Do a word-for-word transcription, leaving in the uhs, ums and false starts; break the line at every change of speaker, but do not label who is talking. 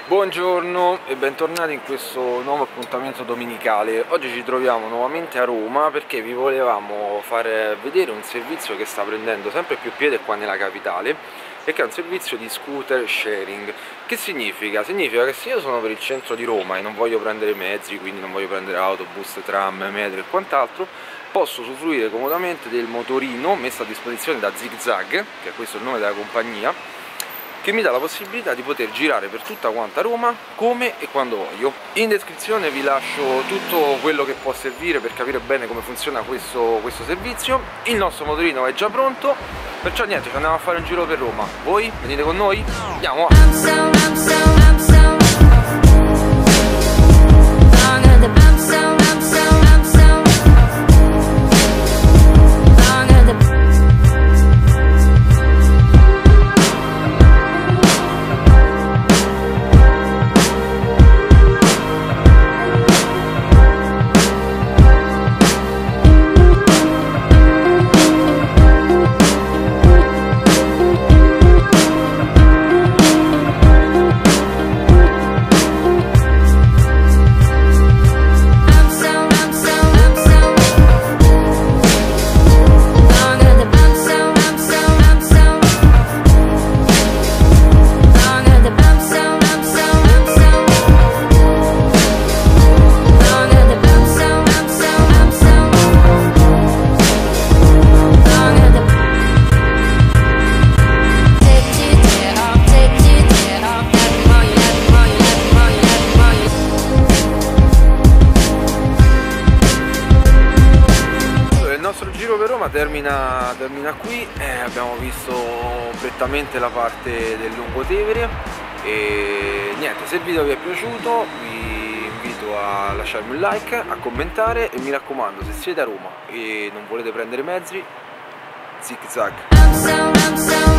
Buongiorno e bentornati in questo nuovo appuntamento domenicale. Oggi ci troviamo nuovamente a Roma perché vi volevamo far vedere un servizio che sta prendendo sempre più piede qua nella capitale e che è un servizio di scooter sharing. Che significa? Significa che se io sono per il centro di Roma e non voglio prendere mezzi, quindi non voglio prendere autobus, tram, metro e quant'altro, posso usufruire comodamente del motorino messo a disposizione da ZigZag, che è questo il nome della compagnia, che mi dà la possibilità di poter girare per tutta quanta Roma come e quando voglio. In descrizione vi lascio tutto quello che può servire per capire bene come funziona questo, questo servizio. Il nostro motorino è già pronto, perciò niente, ci andiamo a fare un giro per Roma. Voi venite con noi? Andiamo! Termina, termina qui, eh, abbiamo visto prettamente la parte del Lungotevere e niente, se il video vi è piaciuto vi invito a lasciarmi un like, a commentare e mi raccomando, se siete a Roma e non volete prendere mezzi, ZigZag.